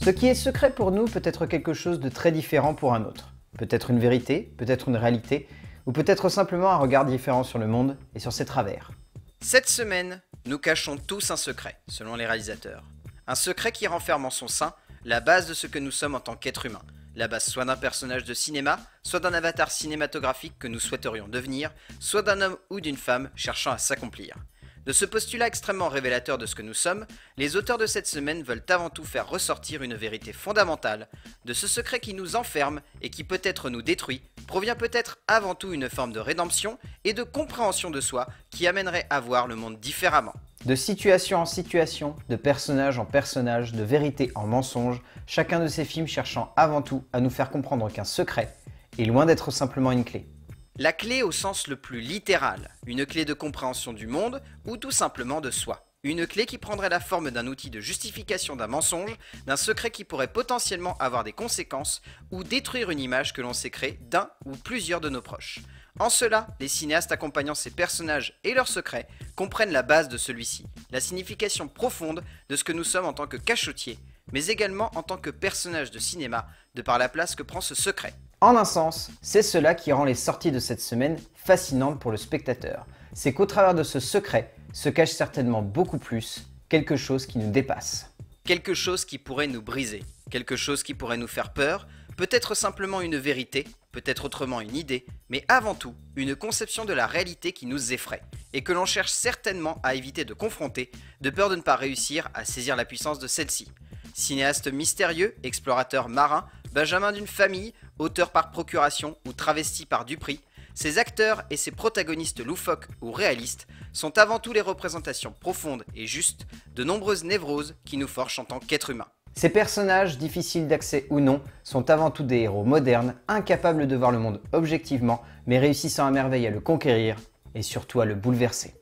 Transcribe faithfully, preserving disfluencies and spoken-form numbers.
Ce qui est secret pour nous peut être quelque chose de très différent pour un autre. Peut-être une vérité, peut-être une réalité, ou peut-être simplement un regard différent sur le monde et sur ses travers. Cette semaine, nous cachons tous un secret, selon les réalisateurs. Un secret qui renferme en son sein la base de ce que nous sommes en tant qu'être humain. La base soit d'un personnage de cinéma, soit d'un avatar cinématographique que nous souhaiterions devenir, soit d'un homme ou d'une femme cherchant à s'accomplir. De ce postulat extrêmement révélateur de ce que nous sommes, les auteurs de cette semaine veulent avant tout faire ressortir une vérité fondamentale. De ce secret qui nous enferme et qui peut-être nous détruit, provient peut-être avant tout une forme de rédemption et de compréhension de soi qui amènerait à voir le monde différemment. De situation en situation, de personnage en personnage, de vérité en mensonge, chacun de ces films cherchant avant tout à nous faire comprendre qu'un secret est loin d'être simplement une clé. La clé au sens le plus littéral, une clé de compréhension du monde ou tout simplement de soi. Une clé qui prendrait la forme d'un outil de justification d'un mensonge, d'un secret qui pourrait potentiellement avoir des conséquences ou détruire une image que l'on s'est créée d'un ou plusieurs de nos proches. En cela, les cinéastes accompagnant ces personnages et leurs secrets comprennent la base de celui-ci, la signification profonde de ce que nous sommes en tant que cachotiers, mais également en tant que personnages de cinéma, de par la place que prend ce secret. En un sens, c'est cela qui rend les sorties de cette semaine fascinantes pour le spectateur. C'est qu'au travers de ce secret se cache certainement beaucoup plus, quelque chose qui nous dépasse. Quelque chose qui pourrait nous briser, quelque chose qui pourrait nous faire peur, peut-être simplement une vérité, peut-être autrement une idée, mais avant tout, une conception de la réalité qui nous effraie, et que l'on cherche certainement à éviter de confronter, de peur de ne pas réussir à saisir la puissance de celle-ci. Cinéaste mystérieux, explorateur marin, benjamin d'une famille, auteur par procuration ou travesti par Dupri, ces acteurs et ces protagonistes loufoques ou réalistes sont avant tout les représentations profondes et justes de nombreuses névroses qui nous forgent en tant qu'êtres humains. Ces personnages, difficiles d'accès ou non, sont avant tout des héros modernes, incapables de voir le monde objectivement, mais réussissant à merveille à le conquérir et surtout à le bouleverser.